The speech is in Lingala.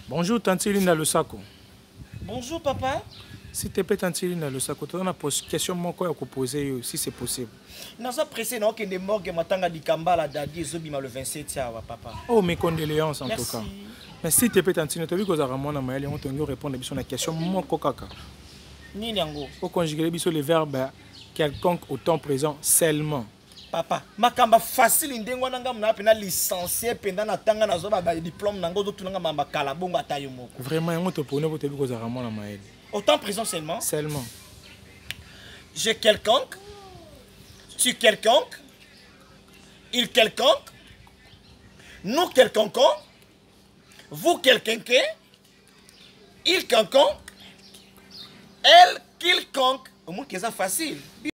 Bonjour, Tante Linda Losako. Bonjour, papa. S'il te plaît, Tante Linda Losako, tu as une question à poser, si c'est possible. Nous sommes pressés, non, que les morgues matanga di Kambala dadi zobima le 27 papa. Oh, mes condoléances en Merci. tout cas. Mais s'il te plaît, Tante Linda, tu as vu que vous avez répondre à la question kaka. Ni nyango. Faut conjuguer le verbe quelconque au temps présent seulement. Papa, makamba facile ndengwa nanga mna pena licencié pendant na tanga na zoba ba diplôme nango zo tunanga mamba kala bongo atayo moko. Vraiment, on te pone pour te dire que vous avez ramon maël. Autant prison seulement. Seulement. Je quelconque, tu quelconque, il quelconque, nous quelconque, vous quelconque, il quelconque, elle quelconque. Au moins que ça facile.